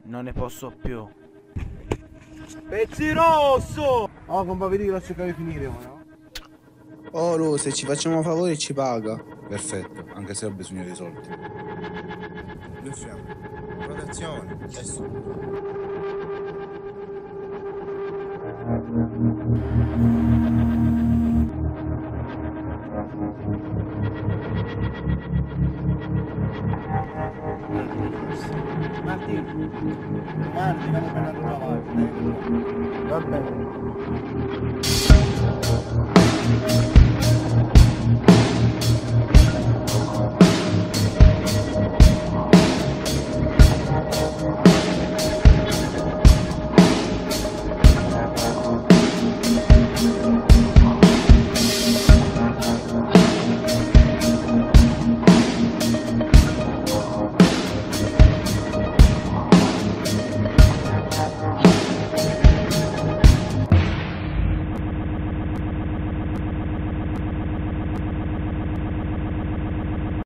Non ne posso più. Pezzi rosso! Oh, compa, vedi che la cercare di finire, no? Oh, Lu, se ci facciamo favore ci paga. Perfetto, anche se ho bisogno di soldi. Li offriamo. Protezione. Martino, domani andiamo per la tua parte. Va bene.